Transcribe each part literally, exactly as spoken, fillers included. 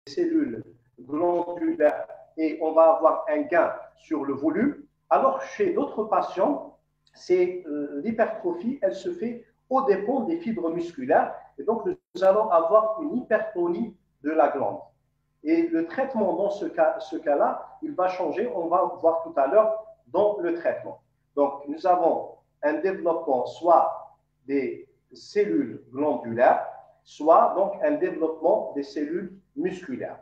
cellules glandulaires et on va avoir un gain sur le volume. Alors, chez d'autres patients, c'est euh, l'hypertrophie, elle se fait au dépend des fibres musculaires. Et donc, nous allons avoir une hypertonie de la glande. Et le traitement dans ce cas, ce cas-là, il va changer. On va voir tout à l'heure dans le traitement. Donc, nous avons un développement soit des cellules glandulaires, soit donc un développement des cellules musculaires.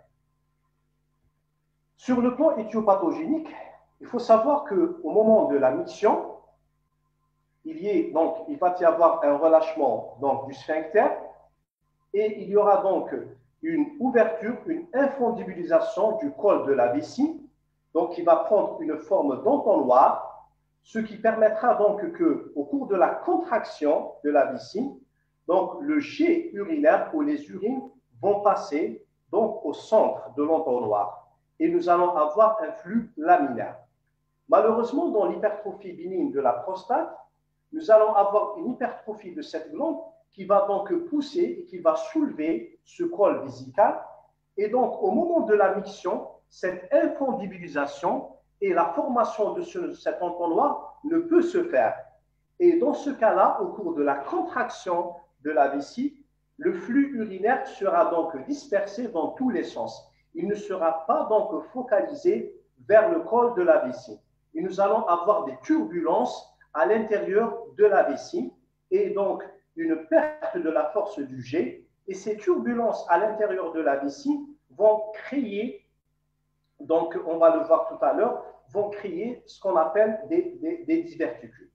Sur le plan éthiopathogénique, il faut savoir qu'au moment de la miction, il, y est, donc, il va y avoir un relâchement donc, du sphincter et il y aura donc une ouverture, une infondibilisation du col de la vessie, donc qui va prendre une forme d'entonnoir, ce qui permettra donc qu'au cours de la contraction de la vessie, donc le jet urinaire ou les urines vont passer donc au centre de l'entonnoir et nous allons avoir un flux laminaire. Malheureusement, dans l'hypertrophie bénigne de la prostate, nous allons avoir une hypertrophie de cette glande qui va donc pousser et qui va soulever ce col vésical. Et donc, au moment de la miction, cette infondibilisation et la formation de ce, cet entonnoir ne peut se faire. Et dans ce cas-là, au cours de la contraction de la vessie, le flux urinaire sera donc dispersé dans tous les sens. Il ne sera pas donc focalisé vers le col de la vessie. Et nous allons avoir des turbulences à l'intérieur de la vessie et donc une perte de la force du jet. Et ces turbulences à l'intérieur de la vessie vont créer, donc on va le voir tout à l'heure, vont créer ce qu'on appelle des, des, des diverticules.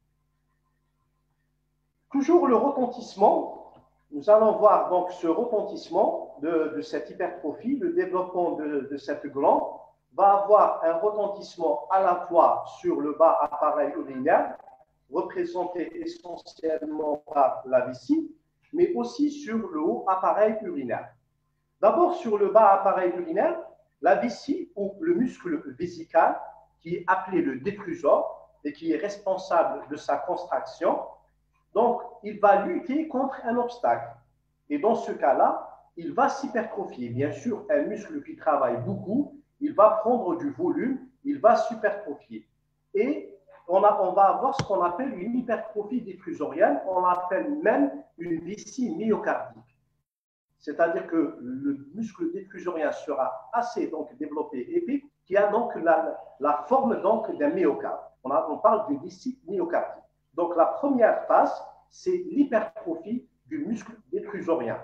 Toujours le retentissement, nous allons voir donc ce retentissement de, de cette hypertrophie, le développement de, de cette glande va avoir un retentissement à la fois sur le bas appareil urinaire, représenté essentiellement par la vessie, mais aussi sur le haut appareil urinaire. D'abord, sur le bas appareil urinaire, la vessie ou le muscle vésical, qui est appelé le détrusor et qui est responsable de sa contraction, donc il va lutter contre un obstacle. Et dans ce cas-là, il va s'hypertrophier. Bien sûr, un muscle qui travaille beaucoup, il va prendre du volume, il va s'hypertrophier. Et on, a, on va avoir ce qu'on appelle une hypertrophie détrusorienne, on l'appelle même une vessie myocardique. C'est-à-dire que le muscle détrusorien sera assez donc développé, épais, qui a donc la, la forme donc d'un myocarde. On, a, on parle d'une vessie myocardique. Donc la première phase, c'est l'hypertrophie du muscle détrusorien.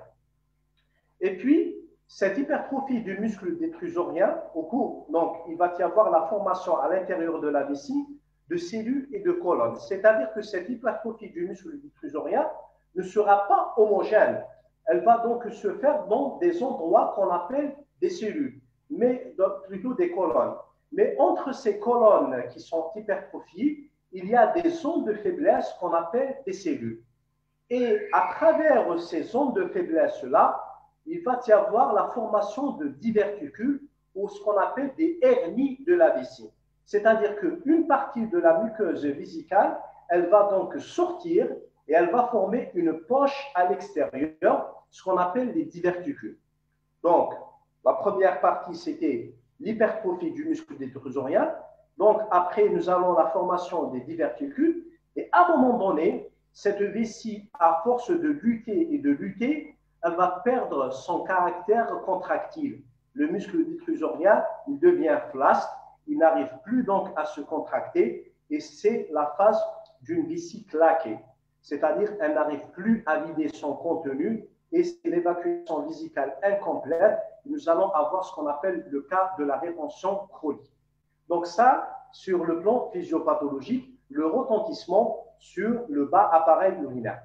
Et puis, cette hypertrophie du muscle détrusorien, au cours, donc il va y avoir la formation à l'intérieur de la vessie de cellules et de colonnes. C'est-à-dire que cette hypertrophie du muscle détrusorien ne sera pas homogène. Elle va donc se faire dans des endroits qu'on appelle des cellules, mais plutôt des colonnes. Mais entre ces colonnes qui sont hypertrophiées, il y a des zones de faiblesse qu'on appelle des cellules. Et à travers ces zones de faiblesse-là, il va y avoir la formation de diverticules ou ce qu'on appelle des hernies de la vessie. C'est-à-dire qu'une partie de la muqueuse vésicale, elle va donc sortir et elle va former une poche à l'extérieur, ce qu'on appelle des diverticules. Donc, la première partie, c'était l'hypertrophie du muscle détrusorien. Donc, après, nous avons la formation des diverticules. Et à un moment donné, cette vessie, à force de lutter et de lutter, elle va perdre son caractère contractile. Le muscle détrusorien, il devient flasque, il n'arrive plus donc à se contracter et c'est la phase d'une vessie claquée. C'est-à-dire qu'elle n'arrive plus à vider son contenu et c'est l'évacuation vésicale incomplète. Nous allons avoir ce qu'on appelle le cas de la rétention chronique. Donc ça, sur le plan physiopathologique, le retentissement sur le bas appareil urinaire.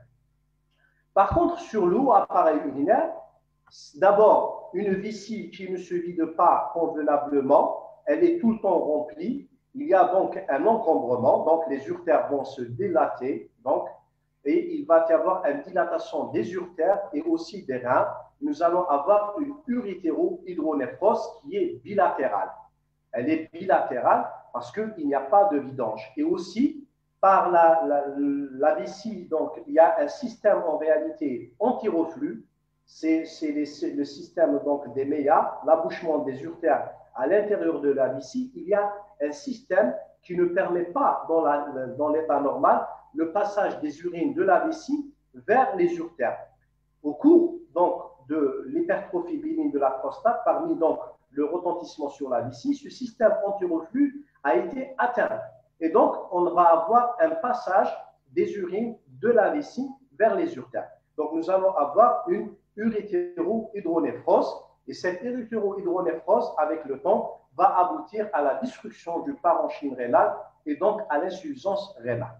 Par contre, sur le haut appareil urinaire, d'abord, une vessie qui ne se vide pas convenablement, elle est tout le temps remplie. Il y a donc un encombrement, donc les uretères vont se dilater, donc, et il va y avoir une dilatation des uretères et aussi des reins. Nous allons avoir une urétéro-hydronéphrose qui est bilatérale. Elle est bilatérale parce qu'il n'y a pas de vidange. Et aussi, par la, la, la vessie, donc, il y a un système en réalité anti-reflux c'est le système donc, des méas, l'abouchement des uretères à l'intérieur de la vessie. Il y a un système qui ne permet pas, dans l'état normal, le passage des urines de la vessie vers les uretères. Au cours donc, de l'hypertrophie bénigne de la prostate, parmi donc, le retentissement sur la vessie, ce système entéroflux a été atteint. Et donc, on va avoir un passage des urines de la vessie vers les uretères. Donc, nous allons avoir une urétéro-hydronéphrose. Et cette urétéro-hydronéphrose, avec le temps, va aboutir à la destruction du parenchyme rénal et donc à l'insuffisance rénale.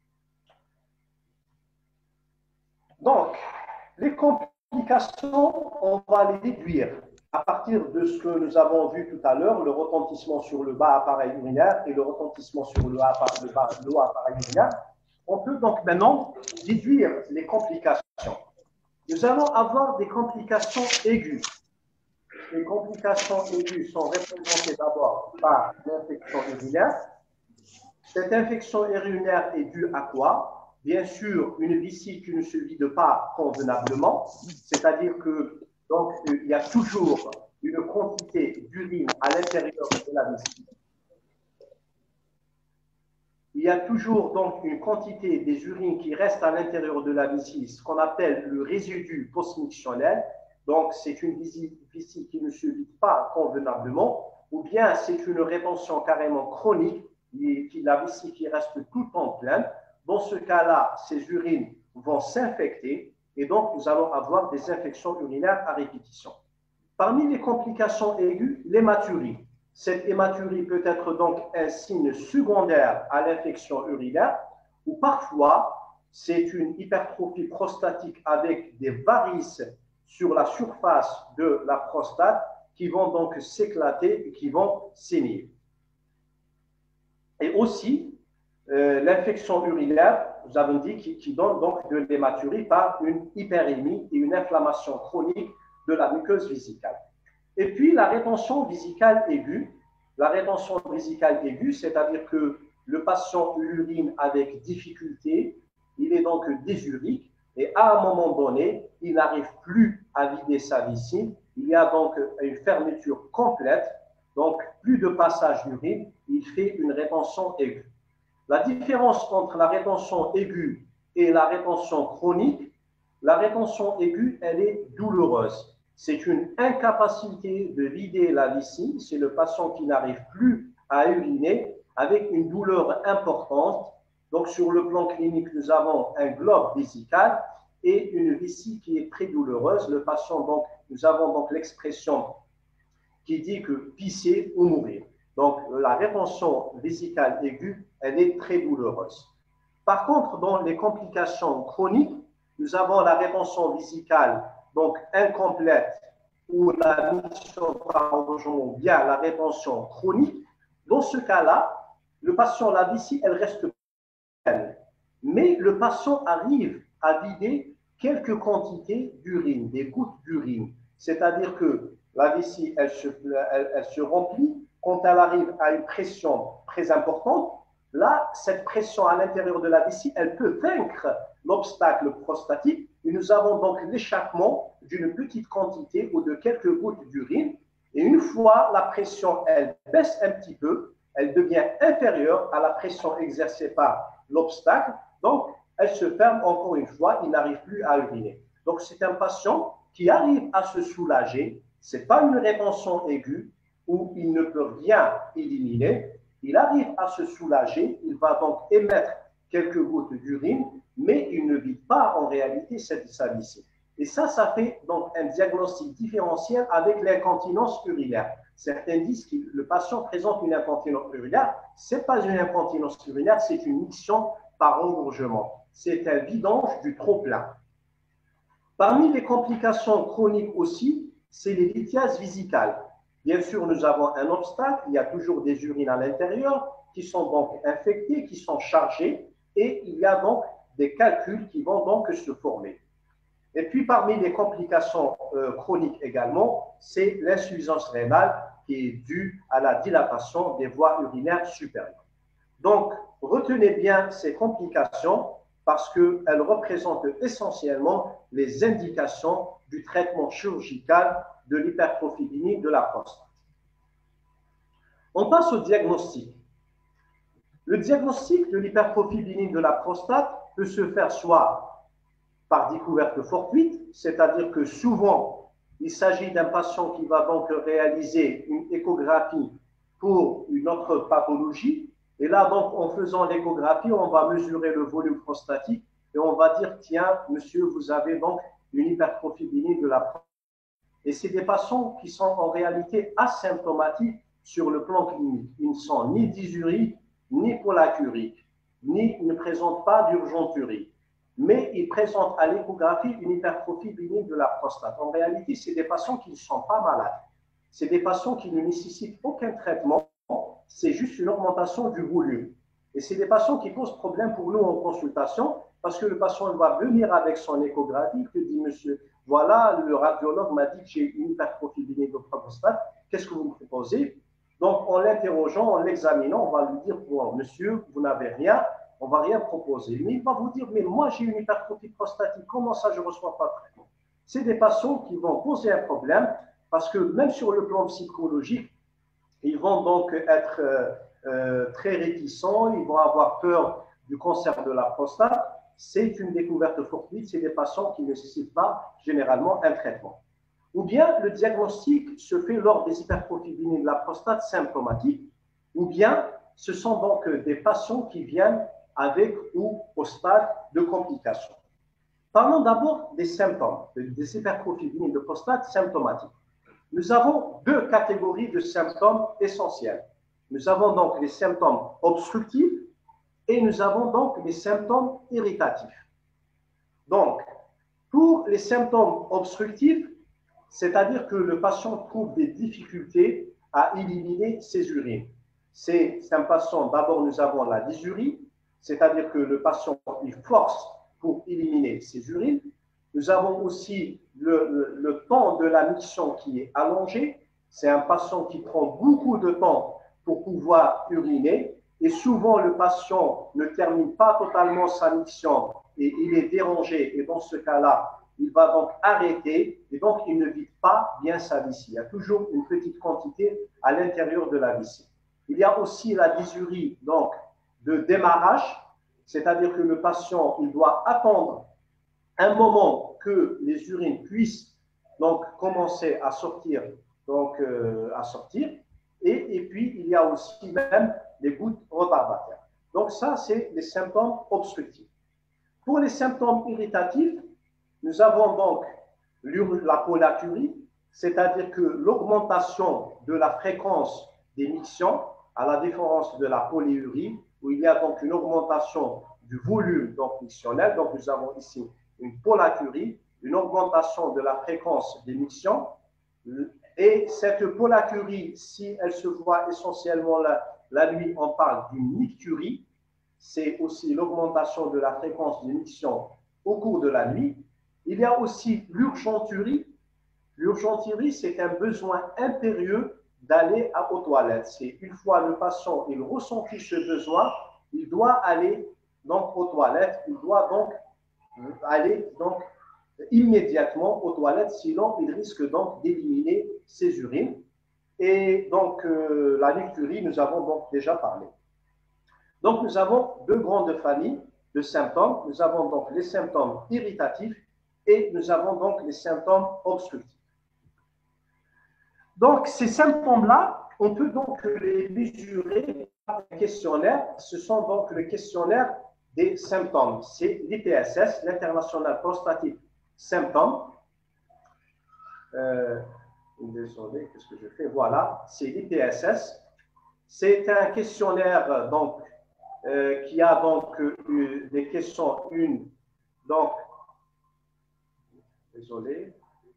Donc, les complications, on va les déduire à partir de ce que nous avons vu tout à l'heure, le retentissement sur le bas appareil urinaire et le retentissement sur le haut appareil urinaire. On peut donc maintenant déduire les complications. Nous allons avoir des complications aiguës. Les complications aiguës sont représentées d'abord par l'infection urinaire. Cette infection urinaire est due à quoi? Bien sûr, une vessie qui ne se vide pas convenablement, c'est-à-dire que donc il y a toujours une quantité d'urine à l'intérieur de la vessie. Il y a toujours donc une quantité des urines qui restent à l'intérieur de la vessie, ce qu'on appelle le résidu postmictionnel. Donc, c'est une vessie qui ne se vide pas convenablement, ou bien c'est une rétention carrément chronique, qui, la vessie qui reste tout le temps pleine. Dans ce cas-là, ces urines vont s'infecter et donc nous allons avoir des infections urinaires à répétition. Parmi les complications aiguës, l'hématurie. Cette hématurie peut être donc un signe secondaire à l'infection urinaire ou parfois c'est une hypertrophie prostatique avec des varices sur la surface de la prostate qui vont donc s'éclater et qui vont saigner. Et aussi, euh, l'infection urinaire, nous avons dit, qui, qui donne donc de l'hématurie par une hyperémie et une inflammation chronique de la muqueuse vésicale. Et puis, la rétention vésicale aiguë. La rétention vésicale aiguë, c'est-à-dire que le patient urine avec difficulté, il est donc désurique et à un moment donné, il n'arrive plus à vider sa vessie. Il y a donc une fermeture complète, donc plus de passage d'urine, il fait une rétention aiguë. La différence entre la rétention aiguë et la rétention chronique, la rétention aiguë, elle est douloureuse. C'est une incapacité de vider la vessie, c'est le patient qui n'arrive plus à uriner avec une douleur importante. Donc, sur le plan clinique, nous avons un globe vésical et une vessie qui est très douloureuse. Le patient, donc, nous avons donc l'expression qui dit que pisser ou mourir. Donc, la rétention vésicale aiguë, elle est très douloureuse. Par contre, dans les complications chroniques, nous avons la rétention vésicale donc incomplète ou la mission par engagement via la rétention chronique. Dans ce cas-là, le patient, la vessie, elle reste pleine. Mais le patient arrive à vider quelques quantités d'urine, des gouttes d'urine. C'est-à-dire que la vessie, elle se, elle, elle se remplit. Quand elle arrive à une pression très importante, là, cette pression à l'intérieur de la vessie, elle peut vaincre l'obstacle prostatique et nous avons donc l'échappement d'une petite quantité ou de quelques gouttes d'urine. Et une fois la pression, elle baisse un petit peu, elle devient inférieure à la pression exercée par l'obstacle. Donc, elle se ferme encore une fois, il n'arrive plus à uriner. Donc, c'est un patient qui arrive à se soulager. Ce n'est pas une rétention aiguë où il ne peut rien éliminer. Il arrive à se soulager, il va donc émettre quelques gouttes d'urine, mais il ne vide pas en réalité cette sa vessie. Et ça, ça fait donc un diagnostic différentiel avec l'incontinence urinaire. Certains disent que le patient présente une incontinence urinaire. Ce n'est pas une incontinence urinaire, c'est une miction par engorgement. C'est un vidange du trop-plein. Parmi les complications chroniques aussi, c'est les lithiases vésicales. Bien sûr, nous avons un obstacle, il y a toujours des urines à l'intérieur qui sont donc infectées, qui sont chargées, et il y a donc des calculs qui vont donc se former. Et puis, parmi les complications euh, chroniques également, c'est l'insuffisance rénale qui est due à la dilatation des voies urinaires supérieures. Donc, retenez bien ces complications parce qu'elles représentent essentiellement les indications du traitement chirurgical de l'hypertrophie bénigne de la prostate. On passe au diagnostic. Le diagnostic de l'hypertrophie bénigne de la prostate peut se faire soit par découverte fortuite, c'est-à-dire que souvent, il s'agit d'un patient qui va donc réaliser une échographie pour une autre pathologie. Et là, donc, en faisant l'échographie, on va mesurer le volume prostatique et on va dire, tiens, monsieur, vous avez donc une hypertrophie bénigne de la prostate. Et c'est des patients qui sont en réalité asymptomatiques sur le plan clinique. Ils ne sont ni dysuries, ni polacuriques, ni ne présentent pas d'urgenturie. Mais ils présentent à l'échographie une hypertrophie bénigne de la prostate. En réalité, c'est des patients qui ne sont pas malades. C'est des patients qui ne nécessitent aucun traitement. C'est juste une augmentation du volume. Et c'est des patients qui posent problème pour nous en consultation parce que le patient va venir avec son échographie, il te dit, monsieur, voilà, le radiologue m'a dit que j'ai une hypertrophie bénigne de la prostate, qu'est-ce que vous me proposez? Donc, en l'interrogeant, en l'examinant, on va lui dire, bon, monsieur, vous n'avez rien, on ne va rien proposer. Mais il va vous dire, mais moi, j'ai une hypertrophie prostatique, comment ça, je ne reçois pas de traitement? C'est des patients qui vont poser un problème parce que même sur le plan psychologique, ils vont donc être euh, euh, très réticents, ils vont avoir peur du cancer de la prostate. C'est une découverte fortuite, c'est des patients qui ne nécessitent pas généralement un traitement. Ou bien le diagnostic se fait lors des hypertrophies bénignes de la prostate symptomatiques, ou bien ce sont donc des patients qui viennent avec ou au stade de complications. Parlons d'abord des symptômes, des hypertrophies bénignes de prostate symptomatiques. Nous avons deux catégories de symptômes essentiels. Nous avons donc les symptômes obstructifs et nous avons donc les symptômes irritatifs. Donc, pour les symptômes obstructifs, c'est-à-dire que le patient trouve des difficultés à éliminer ses urines. C'est un patient, d'abord nous avons la dysurie, c'est-à-dire que le patient il force pour éliminer ses urines. Nous avons aussi le, le, le temps de la miction qui est allongé. C'est un patient qui prend beaucoup de temps pour pouvoir uriner et souvent le patient ne termine pas totalement sa miction et il est dérangé et dans ce cas-là, il va donc arrêter et donc il ne vide pas bien sa vessie. Il y a toujours une petite quantité à l'intérieur de la vessie. Il y a aussi la dysurie donc, de démarrage, c'est-à-dire que le patient il doit attendre un moment que les urines puissent donc commencer à sortir, donc euh, à sortir, et, et puis il y a aussi même les gouttes retardataires. Donc ça, c'est les symptômes obstructifs. Pour les symptômes irritatifs, nous avons donc la polacurie, c'est-à-dire que l'augmentation de la fréquence des mictions, à la différence de la polyurie, où il y a donc une augmentation du volume donc mictionnel. Donc nous avons ici une polacurie, une augmentation de la fréquence des mictions. Et cette polacurie, si elle se voit essentiellement la, la nuit, on parle d'une nicturie. C'est aussi l'augmentation de la fréquence des mictions au cours de la nuit. Il y a aussi l'urgenturie. L'urgenturie, c'est un besoin impérieux d'aller aux toilettes. C'est une fois le patient il ressentit ce besoin, il doit aller donc aux toilettes, il doit donc aller donc immédiatement aux toilettes, sinon il risque donc d'éliminer ses urines. Et donc euh, la nicturie, nous avons donc déjà parlé. Donc nous avons deux grandes familles de symptômes. Nous avons donc les symptômes irritatifs et nous avons donc les symptômes obstructifs. Donc ces symptômes-là, on peut donc les mesurer par un questionnaire. Ce sont donc le questionnaire des symptômes. C'est l'I P S S, l'International Prostatic Symptoms. Euh, désolé, qu'est-ce que je fais? Voilà, c'est l'I P S S. C'est un questionnaire donc, euh, qui a donc euh, des questions une. Donc, désolé.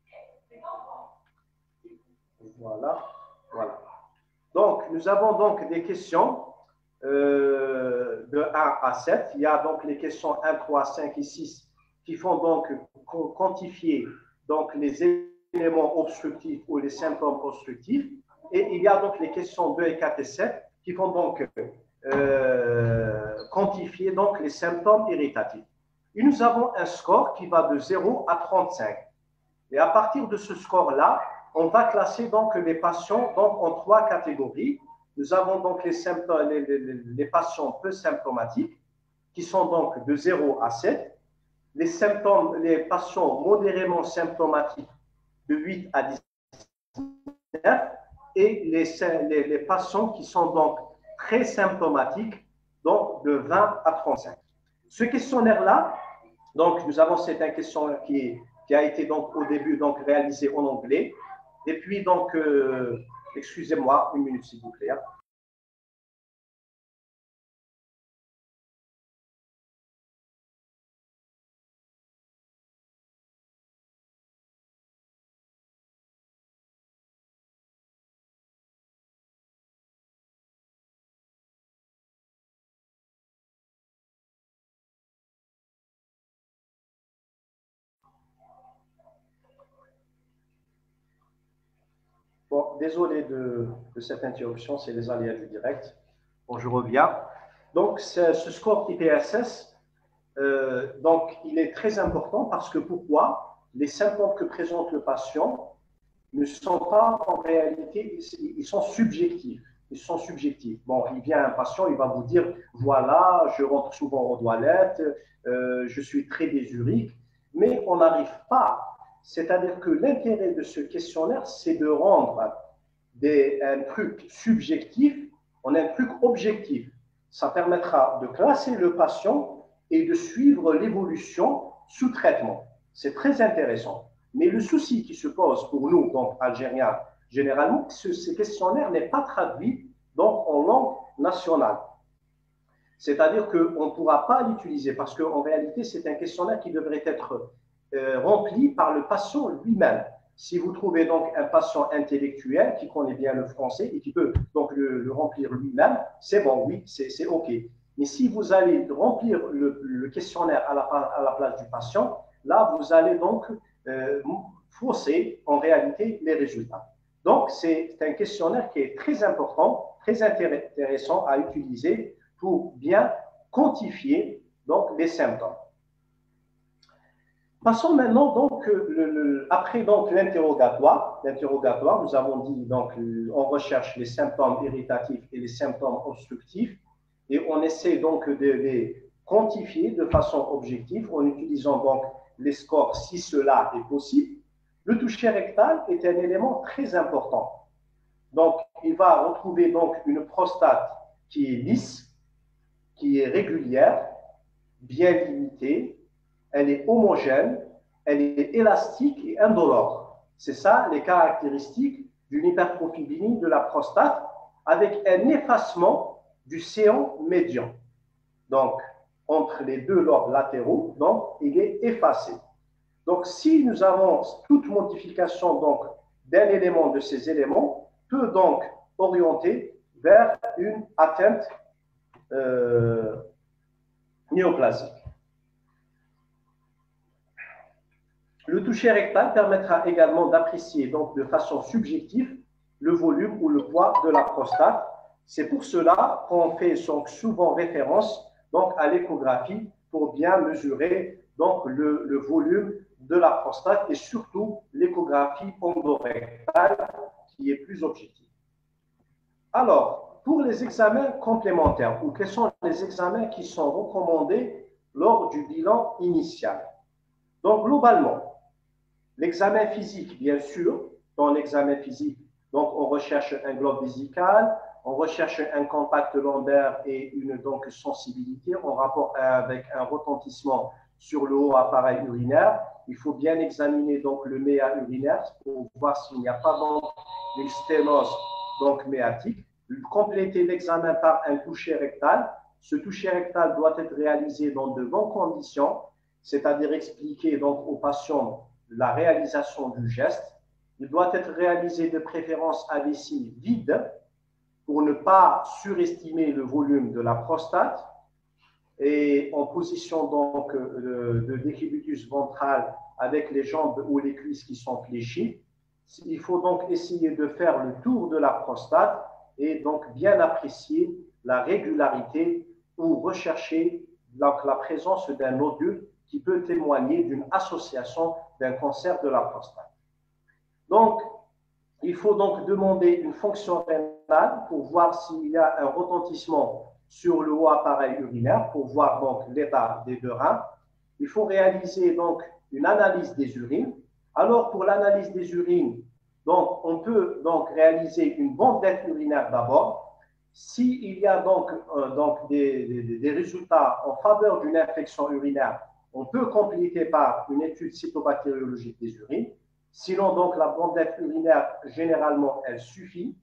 Voilà, voilà. Donc, nous avons donc des questions euh, de un à sept. Il y a donc les questions un, trois, cinq et six qui font donc quantifier donc, les éléments obstructifs ou les symptômes obstructifs. Et il y a donc les questions deux et quatre et sept qui font donc euh, quantifier donc, les symptômes irritatifs. Et nous avons un score qui va de zéro à trente-cinq. Et à partir de ce score-là, on va classer donc les patients donc, en trois catégories. Nous avons donc les, symptômes, les, les, les patients peu symptomatiques, qui sont donc de zéro à sept. Les, symptômes, les patients modérément symptomatiques, de huit à dix-neuf. Et les, les, les patients qui sont donc très symptomatiques, donc de vingt à trente-cinq. Ce questionnaire-là, donc nous avons, c'est un questionnaire qui, qui a été donc au début donc réalisé en anglais. Et puis donc, euh, excusez-moi, une minute s'il vous plaît. Bon, désolé de, de cette interruption, c'est les aléas du direct. Bon, je reviens. Donc, ce score I P S S, euh, donc, il est très important parce que pourquoi? Les symptômes que présente le patient ne sont pas en réalité, ils sont subjectifs. Ils sont subjectifs. Bon, il vient un patient, il va vous dire, voilà, je rentre souvent aux toilettes, euh, je suis très désurique, mais on n'arrive pas. C'est-à-dire que l'intérêt de ce questionnaire, c'est de rendre des, un truc subjectif en un truc objectif. Ça permettra de classer le patient et de suivre l'évolution sous traitement. C'est très intéressant. Mais le souci qui se pose pour nous, donc Algériens, généralement, ce, ce questionnaire n'est pas traduit donc en langue nationale. C'est-à-dire qu'on ne pourra pas l'utiliser parce qu'en réalité, c'est un questionnaire qui devrait être euh, rempli par le patient lui-même. Si vous trouvez donc un patient intellectuel qui connaît bien le français et qui peut donc le, le remplir lui-même, c'est bon, oui, c'est OK. Mais si vous allez remplir le, le questionnaire à la, à la place du patient, là, vous allez donc euh, fausser en réalité les résultats. Donc, c'est un questionnaire qui est très important, très intéressant à utiliser pour bien quantifier donc, les symptômes. Passons maintenant donc le, le, après donc l'interrogatoire. L'interrogatoire, nous avons dit donc on recherche les symptômes irritatifs et les symptômes obstructifs et on essaie donc de les quantifier de façon objective en utilisant donc les scores si cela est possible. Le toucher rectal est un élément très important. Donc il va retrouver donc une prostate qui est lisse, qui est régulière, bien limitée. Elle est homogène, elle est élastique et indolore. C'est ça les caractéristiques d'une hypertrophie bénigne de la prostate avec un effacement du séant médian. Donc, entre les deux lobes latéraux, donc, il est effacé. Donc, si nous avons toute modification donc, d'un élément de ces éléments, peut donc orienter vers une atteinte euh, néoplasique. Le toucher rectal permettra également d'apprécier donc de façon subjective le volume ou le poids de la prostate. C'est pour cela qu'on fait souvent référence donc à l'échographie pour bien mesurer donc le, le volume de la prostate et surtout l'échographie endorectale qui est plus objective. Alors, pour les examens complémentaires, ou quels sont les examens qui sont recommandés lors du bilan initial? Donc, globalement, l'examen physique, bien sûr, dans l'examen physique, donc on recherche un globe vésical, on recherche un contact lombaire et une donc sensibilité en rapport avec un retentissement sur le haut appareil urinaire. Il faut bien examiner donc le méa urinaire pour voir s'il n'y a pas donc une sténose donc méatique. Compléter l'examen par un toucher rectal. Ce toucher rectal doit être réalisé dans de bonnes conditions, c'est-à-dire expliquer donc aux patients la réalisation du geste. Il doit être réalisé de préférence à vessie vide pour ne pas surestimer le volume de la prostate et en position donc de, de décubitus ventral avec les jambes ou les cuisses qui sont fléchies. Il faut donc essayer de faire le tour de la prostate et donc bien apprécier la régularité ou rechercher donc la présence d'un nodule qui peut témoigner d'une association d'un cancer de la prostate. Donc, il faut donc demander une fonction rénale pour voir s'il y a un retentissement sur le haut appareil urinaire, pour voir donc l'état des deux reins. Il faut réaliser donc une analyse des urines. Alors, pour l'analyse des urines, donc, on peut donc réaliser une bandelette urinaire d'abord. S'il y a donc, euh, donc des, des, des résultats en faveur d'une infection urinaire, on peut compléter par une étude cytobactériologique des urines. Sinon, donc, la bandelette urinaire, généralement, elle suffit.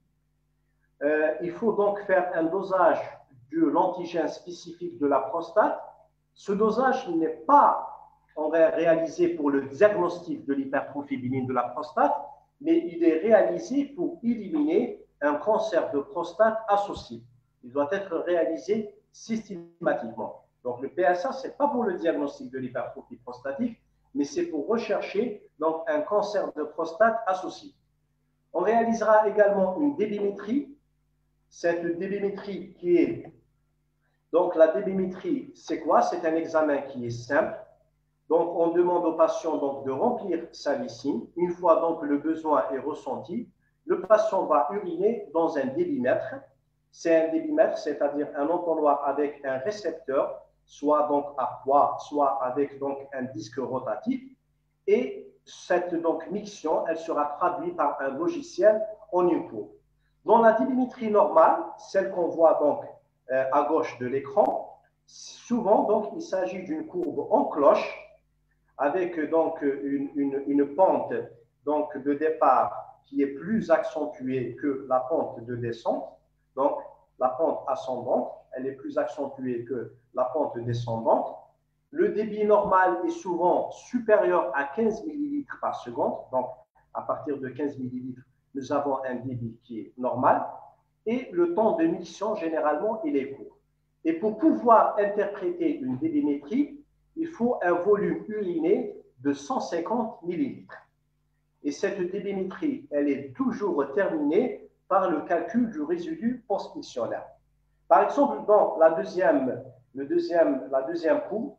Euh, il faut donc faire un dosage de l'antigène spécifique de la prostate. Ce dosage n'est pas réalisé pour le diagnostic de l'hypertrophie bénigne de la prostate, mais il est réalisé pour éliminer un cancer de prostate associé. Il doit être réalisé systématiquement. Donc, le P S A, ce n'est pas pour le diagnostic de l'hypertrophie prostatique, mais c'est pour rechercher donc, un cancer de prostate associé. On réalisera également une débémétrie. Cette débémétrie qui est... Donc, la débémétrie, c'est quoi? C'est un examen qui est simple. Donc, on demande au patient donc, de remplir sa lysine. Une fois donc le besoin est ressenti, le patient va uriner dans un débimètre. C'est un débimètre, c'est-à-dire un entonnoir avec un récepteur, soit donc à poids, soit avec donc un disque rotatif. Et cette donc, miction, elle sera traduite par un logiciel en une courbe. Dans la débémétrie normale, celle qu'on voit donc euh, à gauche de l'écran, souvent donc, il s'agit d'une courbe en cloche, avec donc une, une, une pente donc, de départ qui est plus accentuée que la pente de descente. Donc, la pente ascendante, elle est plus accentuée que la pente descendante. Le débit normal est souvent supérieur à quinze millilitres par seconde. Donc, à partir de quinze millilitres, nous avons un débit qui est normal. Et le temps de miction, généralement, il est court. Et pour pouvoir interpréter une débémétrie, il faut un volume uriné de cent cinquante millilitres. Et cette débémétrie, elle est toujours terminée par le calcul du résidu post-mictionnaire. Par exemple, dans la deuxième, le deuxième, la deuxième courbe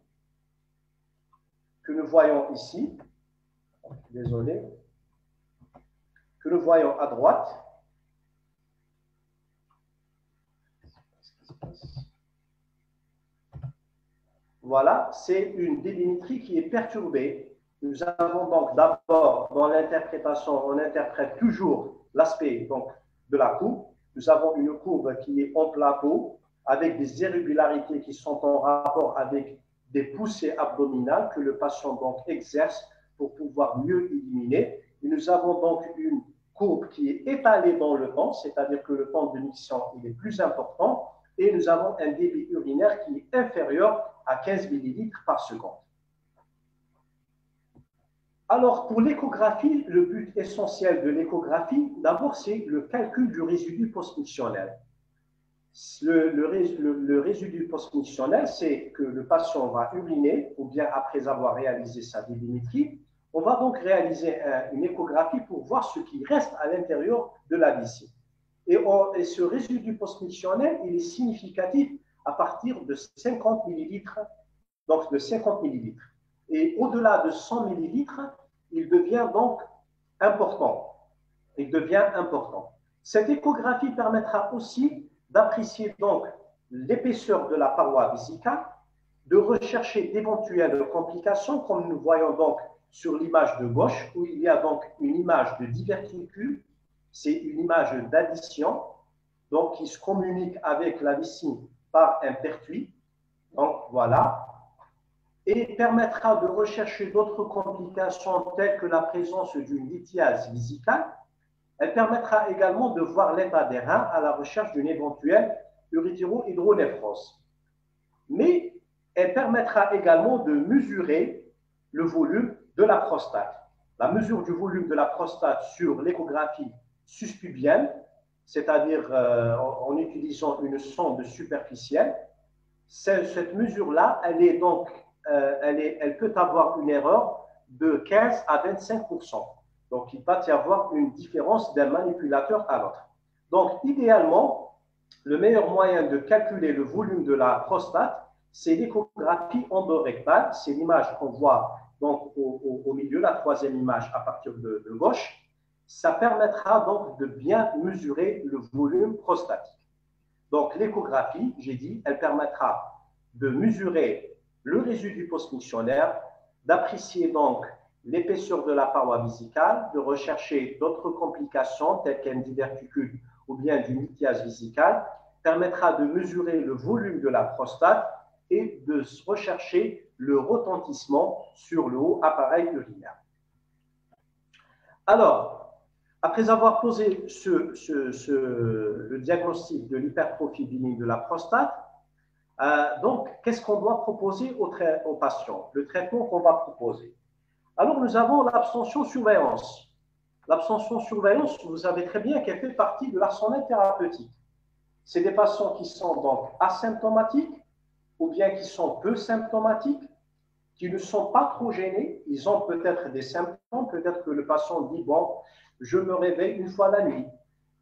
que nous voyons ici, désolé, que nous voyons à droite, voilà, c'est une débémétrie qui est perturbée. Nous avons donc d'abord, dans l'interprétation, on interprète toujours l'aspect de la courbe. Nous avons une courbe qui est en plateau, avec des irrégularités qui sont en rapport avec des poussées abdominales que le patient donc exerce pour pouvoir mieux éliminer. Et nous avons donc une courbe qui est étalée dans le temps, c'est-à-dire que le temps de miction il est plus important, et nous avons un débit urinaire qui est inférieur à quinze millilitres par seconde. Alors, pour l'échographie, le but essentiel de l'échographie, d'abord, c'est le calcul du résidu postmictionnel. Le, le, le, le résidu postmictionnel, c'est que le patient va uriner, ou bien après avoir réalisé sa débémétrie, on va donc réaliser un, une échographie pour voir ce qui reste à l'intérieur de la vessie. Et, on, et ce résidu postmictionnel, il est significatif à partir de cinquante millilitres, donc de cinquante millilitres. Et au-delà de cent millilitres, il devient donc important. Il devient important. Cette échographie permettra aussi d'apprécier donc l'épaisseur de la paroi vésicale, de rechercher d'éventuelles complications, comme nous voyons donc sur l'image de gauche, où il y a donc une image de diverticule, c'est une image d'addition, donc qui se communique avec la vessie par un pertuis. Donc voilà. Et permettra de rechercher d'autres complications telles que la présence d'une lithiase vésicale. Elle permettra également de voir l'état des reins à la recherche d'une éventuelle urétéro-hydronéphrose. Mais elle permettra également de mesurer le volume de la prostate. La mesure du volume de la prostate sur l'échographie suspubienne, c'est-à-dire euh, en, en utilisant une sonde superficielle, cette mesure-là, elle est donc Euh, elle, est, elle peut avoir une erreur de quinze à vingt-cinq pour cent. Donc, il va y avoir une différence d'un manipulateur à l'autre. Donc, idéalement, le meilleur moyen de calculer le volume de la prostate, c'est l'échographie endorectale. C'est l'image qu'on voit donc au, au, au milieu, la troisième image à partir de, de gauche. Ça permettra donc de bien mesurer le volume prostatique. Donc l'échographie, j'ai dit, elle permettra de mesurer le résidu postmissionnaire, d'apprécier donc l'épaisseur de la paroi vésicale, de rechercher d'autres complications telles qu'un diverticule ou bien d'une lithiase vésicale, permettra de mesurer le volume de la prostate et de rechercher le retentissement sur le haut appareil urinaire. Alors, après avoir posé ce, ce, ce, le diagnostic de l'hypertrophie bénigne de la prostate, euh, donc, qu'est-ce qu'on doit proposer aux, aux patients? Le traitement qu'on va proposer. Alors, nous avons l'abstention-surveillance. L'abstention-surveillance, vous savez très bien qu'elle fait partie de l'arsenal thérapeutique. C'est des patients qui sont donc asymptomatiques ou bien qui sont peu symptomatiques, qui ne sont pas trop gênés. Ils ont peut-être des symptômes, peut-être que le patient dit, bon, je me réveille une fois la nuit.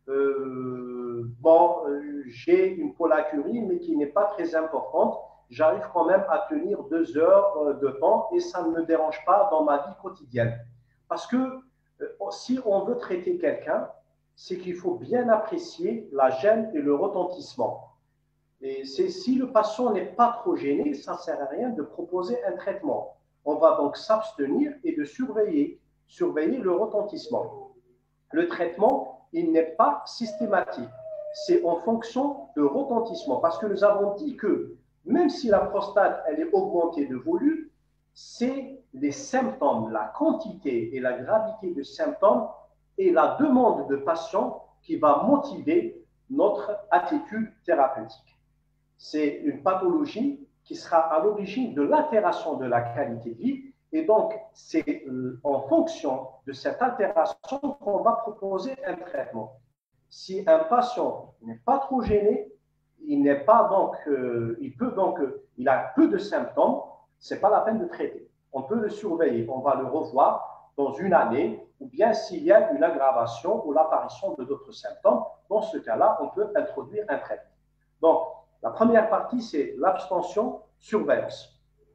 Euh, bon, euh, j'ai une pollacurie, mais qui n'est pas très importante. J'arrive quand même à tenir deux heures de temps et ça ne me dérange pas dans ma vie quotidienne. Parce que euh, si on veut traiter quelqu'un, c'est qu'il faut bien apprécier la gêne et le retentissement. Et si le patient n'est pas trop gêné, ça ne sert à rien de proposer un traitement. On va donc s'abstenir et de surveiller, surveiller le retentissement. Le traitement, il n'est pas systématique. C'est en fonction de retentissement. Parce que nous avons dit que même si la prostate elle est augmentée de volume, c'est les symptômes, la quantité et la gravité des symptômes et la demande de patient qui va motiver notre attitude thérapeutique. C'est une pathologie qui sera à l'origine de l'altération de la qualité de vie. Et donc, c'est en fonction de cette altération qu'on va proposer un traitement. Si un patient n'est pas trop gêné, il n'est pas donc, euh, il peut donc, euh, il a peu de symptômes, c'est pas la peine de traiter. On peut le surveiller, on va le revoir dans une année, ou bien s'il y a une aggravation ou l'apparition de d'autres symptômes, dans ce cas-là, on peut introduire un traitement. Donc, la première partie, c'est l'abstention-surveillance.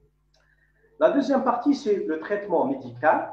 La deuxième partie, c'est le traitement médical.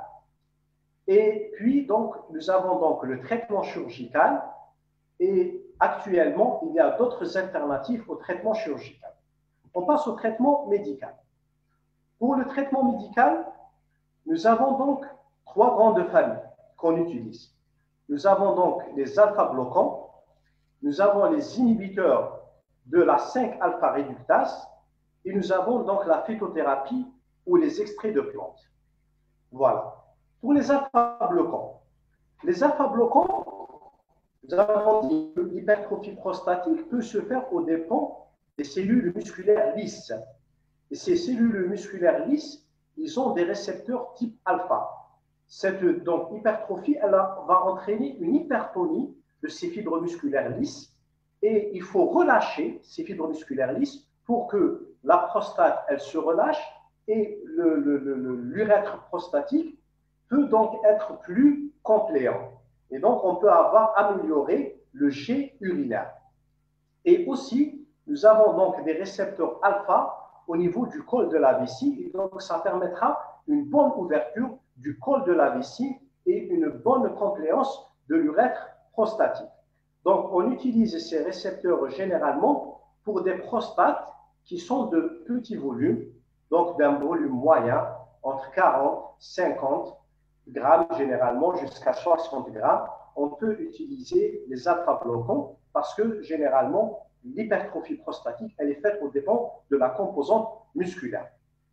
Et puis, donc, nous avons donc le traitement chirurgical. Et actuellement, il y a d'autres alternatives au traitement chirurgical. On passe au traitement médical. Pour le traitement médical, nous avons donc trois grandes familles qu'on utilise. Nous avons donc les alpha-bloquants, nous avons les inhibiteurs de la cinq alpha réductase et nous avons donc la phytothérapie ou les extraits de plantes. Voilà. Pour les alpha-bloquants, les alpha-bloquants, nous avons dit que l'hypertrophie prostatique peut se faire aux dépens des cellules musculaires lisses. Et ces cellules musculaires lisses, ils ont des récepteurs type alpha. Cette donc, hypertrophie, elle a, va entraîner une hypertonie de ces fibres musculaires lisses et il faut relâcher ces fibres musculaires lisses pour que la prostate, elle se relâche et l'urètre prostatique peut donc être plus compléant. Et donc, on peut avoir amélioré le jet urinaire. Et aussi, nous avons donc des récepteurs alpha au niveau du col de la vessie. Et donc, ça permettra une bonne ouverture du col de la vessie et une bonne compléance de l'urètre prostatique. Donc, on utilise ces récepteurs généralement pour des prostates qui sont de petits volumes, donc d'un volume moyen, entre quarante, cinquante grammes généralement jusqu'à soixante grammes. On peut utiliser les alpha-bloquants parce que généralement, l'hypertrophie prostatique, elle est faite au dépend de la composante musculaire.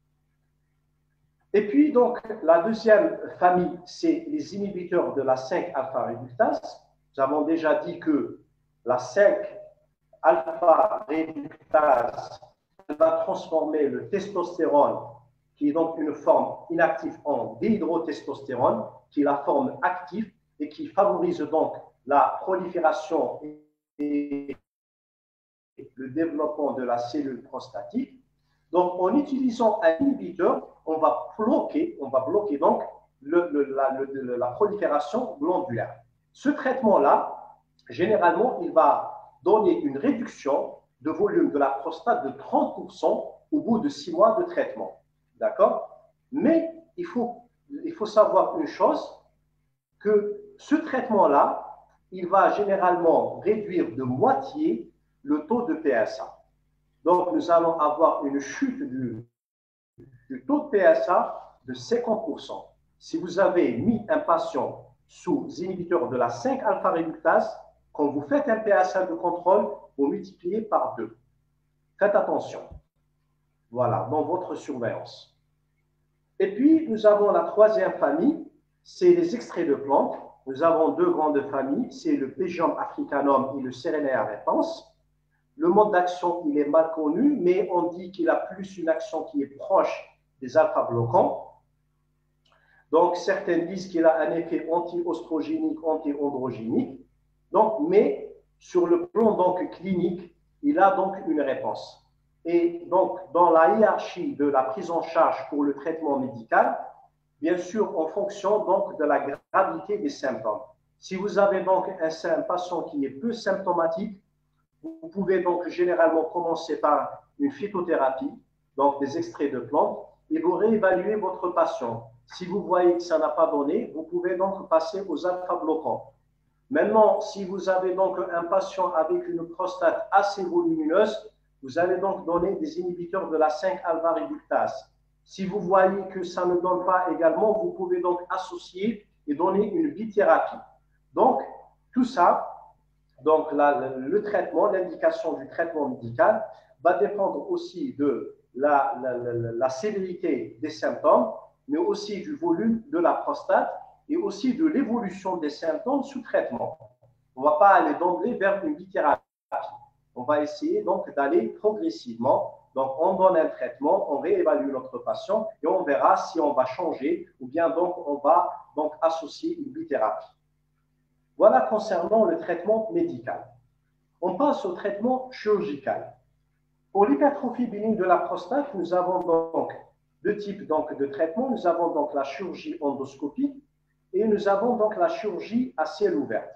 Et puis, donc, la deuxième famille, c'est les inhibiteurs de la cinq alpha réductase. Nous avons déjà dit que la cinq alpha réductase va transformer le testostérone, qui est donc une forme inactive, en déhydrotestostérone, qui est la forme active et qui favorise donc la prolifération et le développement de la cellule prostatique. Donc, en utilisant un inhibiteur, on va bloquer, on va bloquer donc le, le, la, le, la prolifération glandulaire. Ce traitement-là, généralement, il va donner une réduction de volume de la prostate de trente pour cent au bout de six mois de traitement. D'accord? Mais il faut, il faut savoir une chose, que ce traitement-là, il va généralement réduire de moitié le taux de P S A. Donc, nous allons avoir une chute du, du taux de P S A de cinquante pour cent. Si vous avez mis un patient sous inhibiteur de la cinq alpha réductase, quand vous faites un P S A de contrôle, vous multipliez par deux. Faites attention. Voilà, dans votre surveillance. Et puis, nous avons la troisième famille, c'est les extraits de plantes. Nous avons deux grandes familles, c'est le Pygium africanum et le Serenea repens. Le mode d'action, il est mal connu, mais on dit qu'il a plus une action qui est proche des alpha-bloquants. Donc, certains disent qu'il a un effet anti-oestrogénique, anti-androgénique. Donc, mais sur le plan donc, clinique, il a donc une réponse. Et donc, dans la hiérarchie de la prise en charge pour le traitement médical, bien sûr, en fonction donc de la gravité des symptômes. Si vous avez donc un, un patient qui est peu symptomatique, vous pouvez donc généralement commencer par une phytothérapie, donc des extraits de plantes, et vous réévaluez votre patient. Si vous voyez que ça n'a pas donné, vous pouvez donc passer aux alpha-bloquants. Maintenant, si vous avez donc un patient avec une prostate assez volumineuse, vous allez donc donner des inhibiteurs de la cinq alpha réductase. Si vous voyez que ça ne donne pas également, vous pouvez donc associer et donner une bithérapie. Donc, tout ça, donc la, le traitement, l'indication du traitement médical va dépendre aussi de la, la, la, la sévérité des symptômes, mais aussi du volume de la prostate et aussi de l'évolution des symptômes sous traitement. On ne va pas aller d'emblée vers une bithérapie. On va essayer donc d'aller progressivement. Donc, on donne un traitement, on réévalue notre patient et on verra si on va changer ou bien donc on va donc associer une bithérapie. Voilà concernant le traitement médical. On passe au traitement chirurgical. Pour l'hypertrophie bénigne de la prostate, nous avons donc deux types donc de traitements. Nous avons donc la chirurgie endoscopique et nous avons donc la chirurgie à ciel ouvert.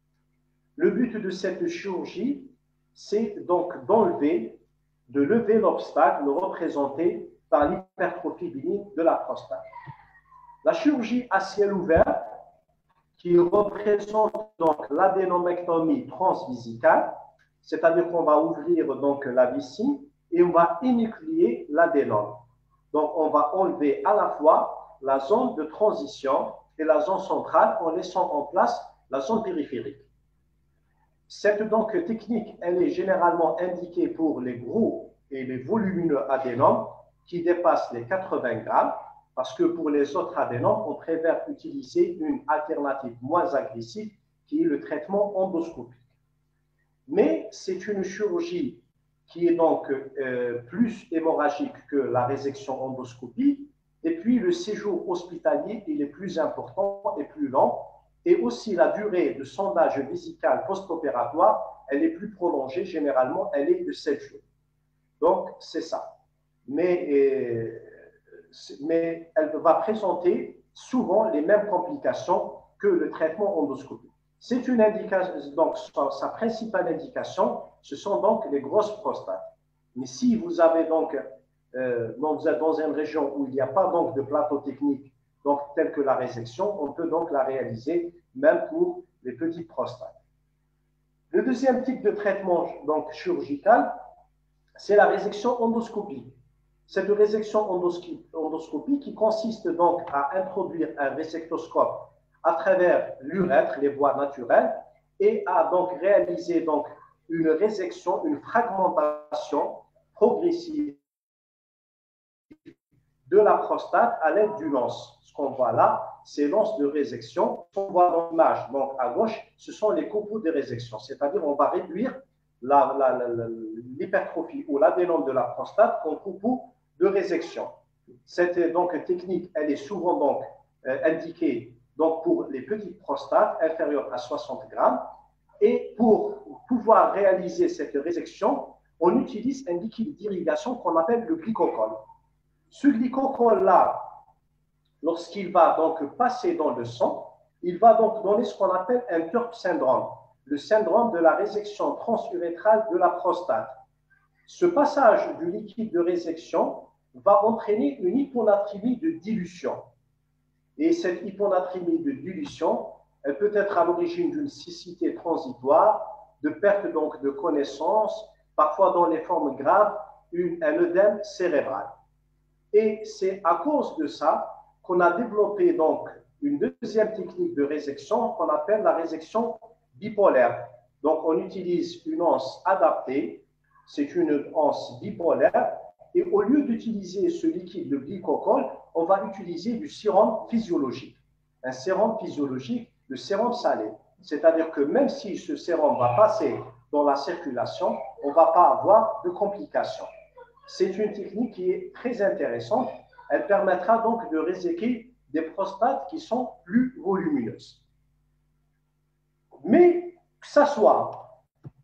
Le but de cette chirurgie, c'est donc d'enlever, de lever l'obstacle représenté par l'hypertrophie bénigne de la prostate. La chirurgie à ciel ouvert, qui représente donc l'adénomectomie transvésicale, c'est-à-dire qu'on va ouvrir donc la vessie et on va énucléer l'adénome. Donc, on va enlever à la fois la zone de transition et la zone centrale en laissant en place la zone périphérique. Cette donc, technique, elle est généralement indiquée pour les gros et les volumineux adénomes qui dépassent les quatre-vingts grammes, parce que pour les autres adénomes, on préfère utiliser une alternative moins agressive qui est le traitement endoscopique. Mais c'est une chirurgie qui est donc euh, plus hémorragique que la résection endoscopique, et puis le séjour hospitalier, il est plus important et plus long, et aussi la durée de sondage vésical post-opératoire, elle est plus prolongée, généralement, elle est de sept jours. Donc, c'est ça. Mais, euh, mais elle va présenter souvent les mêmes complications que le traitement endoscopique. C'est une indication, donc sa principale indication, ce sont donc les grosses prostates. Mais si vous avez donc, euh, donc vous êtes dans une région où il n'y a pas donc de plateau technique, donc tel que la résection, on peut donc la réaliser même pour les petites prostates. Le deuxième type de traitement donc chirurgical, c'est la résection endoscopique. Cette résection endoscopique qui consiste donc à introduire un résectoscope à travers l'urètre, les voies naturelles, et à donc réaliser donc une résection, une fragmentation progressive de la prostate à l'aide du lance. Ce qu'on voit là, c'est l'anse de résection. Ce qu'on voit dans l'image, donc à gauche, ce sont les copeaux de résection, c'est-à-dire on va réduire l'hypertrophie ou l'adénome de la prostate en copeaux de résection. Cette donc, technique, elle est souvent donc, euh, indiquée donc, pour les petites prostates inférieures à soixante grammes. Et pour pouvoir réaliser cette résection, on utilise un liquide d'irrigation qu'on appelle le glycocol. Ce glycocol-là, lorsqu'il va donc passer dans le sang, il va donc donner ce qu'on appelle un TURP syndrome, le syndrome de la résection transurétrale de la prostate. Ce passage du liquide de résection va entraîner une hyponatrémie de dilution. Et cette hyponatrémie de dilution, elle peut être à l'origine d'une cécité transitoire, de perte donc de connaissance, parfois dans les formes graves, une, un œdème cérébral. Et c'est à cause de ça qu'on a développé donc une deuxième technique de résection qu'on appelle la résection bipolaire. Donc, on utilise une anse adaptée, c'est une anse bipolaire, et au lieu d'utiliser ce liquide de glycocol, on va utiliser du sérum physiologique. Un sérum physiologique, le sérum salé. C'est-à-dire que même si ce sérum va passer dans la circulation, on ne va pas avoir de complications. C'est une technique qui est très intéressante. Elle permettra donc de réséquer des prostates qui sont plus volumineuses. Mais que ce soit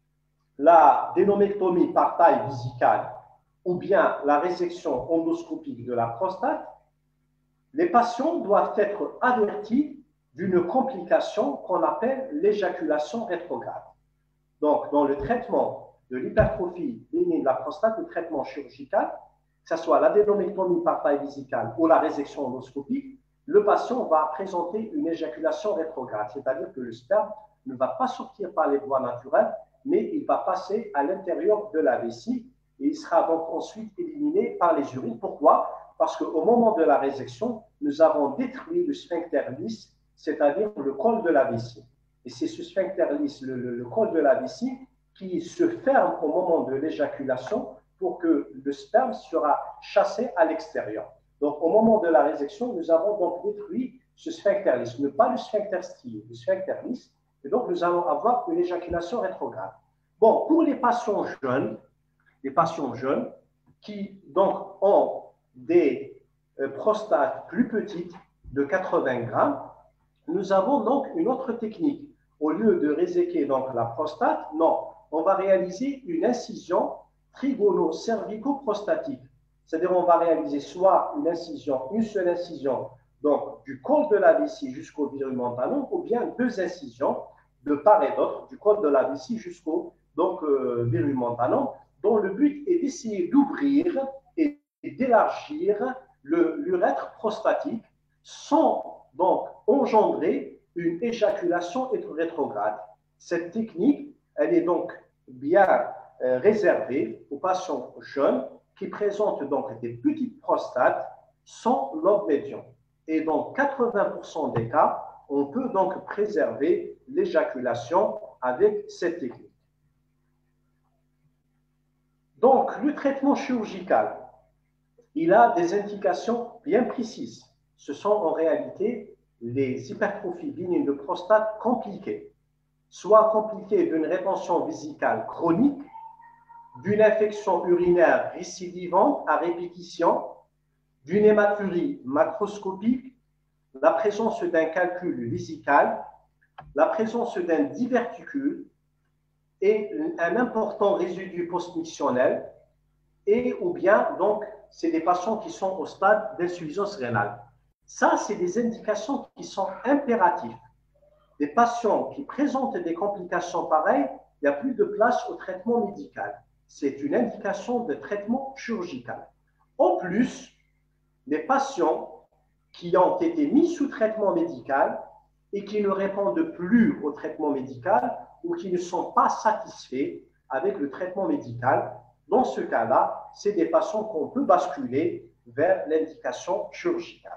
la dénomectomie par taille vésicale ou bien la résection endoscopique de la prostate, les patients doivent être avertis d'une complication qu'on appelle l'éjaculation rétrograde. Donc, dans le traitement de l'hypertrophie bénigne de la prostate, le traitement chirurgical, que ce soit la dénomectomie par taille vésicale ou la résection endoscopique, le patient va présenter une éjaculation rétrograde, c'est-à-dire que le sperme ne va pas sortir par les voies naturelles, mais il va passer à l'intérieur de la vessie et il sera donc ensuite éliminé par les urines. Pourquoi? Parce qu'au moment de la résection, nous avons détruit le sphincter lisse, c'est-à-dire le col de la vessie. Et c'est ce sphincter lisse, le, le, le col de la vessie, qui se ferme au moment de l'éjaculation pour que le sperme sera chassé à l'extérieur. Donc, au moment de la résection, nous avons donc détruit ce sphincter lisse, ne pas le sphincter strié, le sphincter lisse, et donc nous allons avoir une éjaculation rétrograde. Bon, pour les patients jeunes, les patients jeunes qui donc ont des euh, prostates plus petites de quatre-vingts grammes, nous avons donc une autre technique. Au lieu de réséquer donc la prostate, non, on va réaliser une incision trigono-cervico-prostatique. C'est-à-dire on va réaliser soit une incision, une seule incision, donc du col de la vessie jusqu'au virumentanum, ou bien deux incisions de part et d'autre, du col de la vessie jusqu'au donc euh, virumentanum, dont le but est d'essayer d'ouvrir et d'élargir l'urètre prostatique sans donc engendrer une éjaculation rétrograde. Cette technique, elle est donc bien euh, réservée aux patients jeunes qui présentent donc des petites prostates sans lobe médian. Et dans quatre-vingts pour cent des cas, on peut donc préserver l'éjaculation avec cette technique. Donc, le traitement chirurgical, il a des indications bien précises. Ce sont en réalité les hypertrophies bénignes de prostate compliquées, soit compliquées d'une rétention vésicale chronique, d'une infection urinaire récidivante à répétition, d'une hématurie macroscopique, la présence d'un calcul vésical, la présence d'un diverticule et un important résidu postmictionnel, et ou bien donc c'est des patients qui sont au stade d'insuffisance rénale. Ça, c'est des indications qui sont impératives. Des patients qui présentent des complications pareilles, il n'y a plus de place au traitement médical. C'est une indication de traitement chirurgical. En plus, les patients qui ont été mis sous traitement médical et qui ne répondent plus au traitement médical ou qui ne sont pas satisfaits avec le traitement médical, dans ce cas-là, c'est des patients qu'on peut basculer vers l'indication chirurgicale.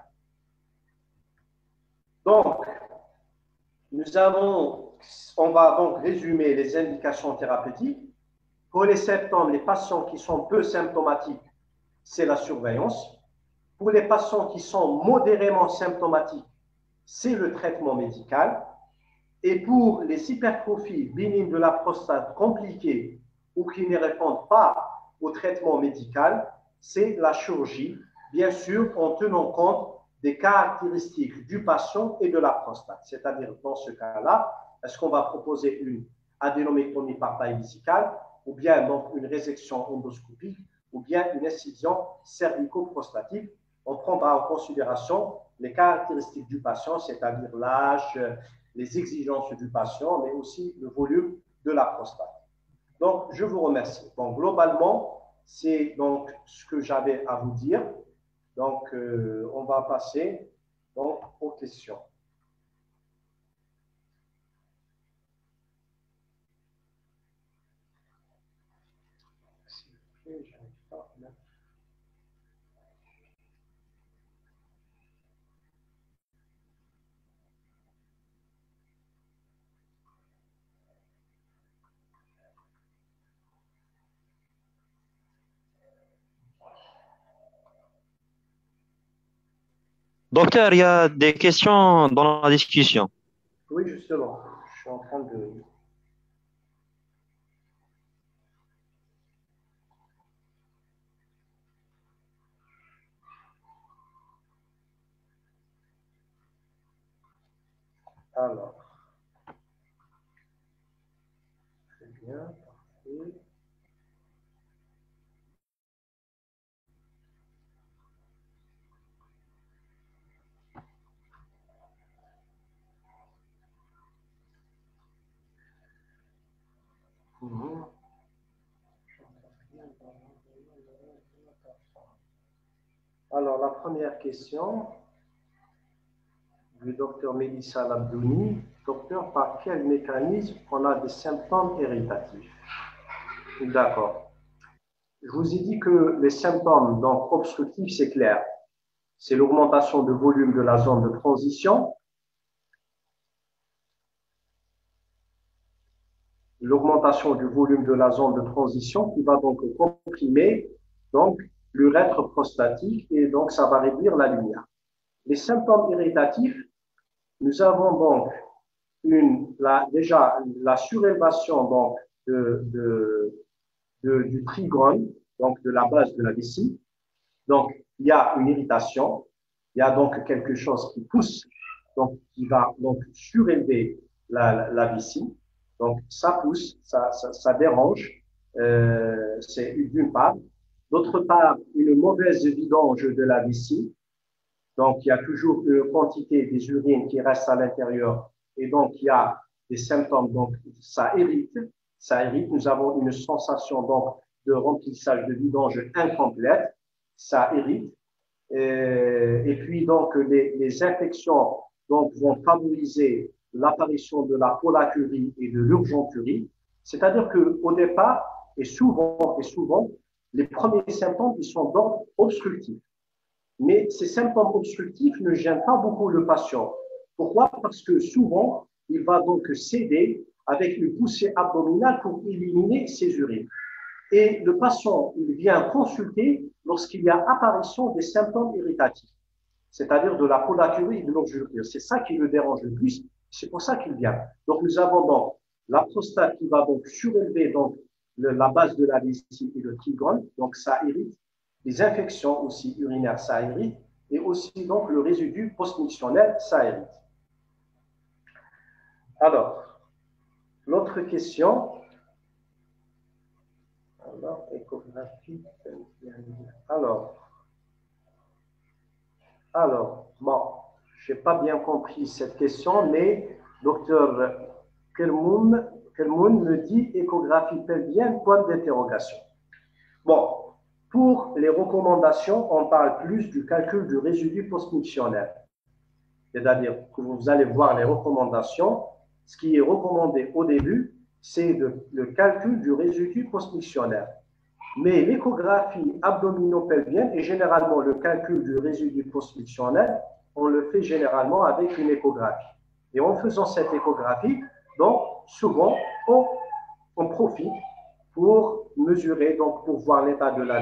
Donc, nous avons, on va donc résumer les indications thérapeutiques. Pour les symptômes, les patients qui sont peu symptomatiques, c'est la surveillance. Pour les patients qui sont modérément symptomatiques, c'est le traitement médical. Et pour les hypertrophies bénignes de la prostate compliquées ou qui ne répondent pas au traitement médical, c'est la chirurgie, bien sûr en tenant compte des caractéristiques du patient et de la prostate. C'est-à-dire, dans ce cas-là, est-ce qu'on va proposer une adénomectomie par taille vésicale ou bien donc une résection endoscopique ou bien une incision cervico-prostatique? On prendra en considération les caractéristiques du patient, c'est-à-dire l'âge, les exigences du patient, mais aussi le volume de la prostate. Donc, je vous remercie. Bon, globalement, c'est donc ce que j'avais à vous dire. Donc, euh, on va passer donc, aux questions. S'il vous plaît, j'arrive pas là. Docteur, il y a des questions dans la discussion. Oui, justement, je suis en train de... Alors, très bien, parfait. Mhm. Alors, la première question du docteur Mélissa Labdouni. Docteur, par quel mécanisme on a des symptômes irritatifs? D'accord. Je vous ai dit que les symptômes donc, obstructifs, c'est clair. C'est l'augmentation de volume de la zone de transition, l'augmentation du volume de la zone de transition qui va donc comprimer donc, l'urètre prostatique et donc ça va réduire la lumière. Les symptômes irritatifs, nous avons donc une, la, déjà la surélévation donc, de, de, de, du trigrone, donc de la base de la vessie. Donc, il y a une irritation, il y a donc quelque chose qui pousse, donc qui va donc surélever la, la, la vessie. Donc, ça pousse, ça, ça, ça dérange, euh, c'est d'une part. D'autre part, une mauvaise vidange de la vessie. Donc, il y a toujours une quantité des urines qui restent à l'intérieur et donc il y a des symptômes, donc ça irrite, ça irrite. Nous avons une sensation donc de remplissage de vidange incomplète, ça irrite. Et, et puis donc les, les infections donc vont favoriser l'apparition de la pollacurie et de l'urgenturie. C'est-à-dire que au départ et souvent et souvent les premiers symptômes ils sont d'ordre obstructif. Mais ces symptômes obstructifs ne gênent pas beaucoup le patient. Pourquoi? Parce que souvent, il va donc céder avec une poussée abdominale pour éliminer ses urines. Et le patient, il vient consulter lorsqu'il y a apparition des symptômes irritatifs, c'est-à-dire de la pollacurie et de l'urgenturie. C'est ça qui le dérange le plus, c'est pour ça qu'il vient. Donc, nous avons donc la prostate qui va donc surélever donc, le, la base de la vessie et le trigrone, donc ça irrite. Les infections aussi urinaires, ça irrite. Et aussi donc le résidu postmictionnel, ça irrite. Alors, l'autre question. Alors, échographie. Alors, alors, bon, je n'ai pas bien compris cette question, mais docteur Kelmoun, Kelmoun me dit échographie pelvienne, point d'interrogation. Bon, pour les recommandations, on parle plus du calcul du résidu postmictionnel. C'est-à-dire que vous allez voir les recommandations. Ce qui est recommandé au début, c'est le calcul du résidu postmictionnel. Mais l'échographie abdominopelvienne et généralement le calcul du résidu postmictionnel, on le fait généralement avec une échographie. Et en faisant cette échographie, donc souvent, on, on profite pour mesurer, donc pour voir l'état de la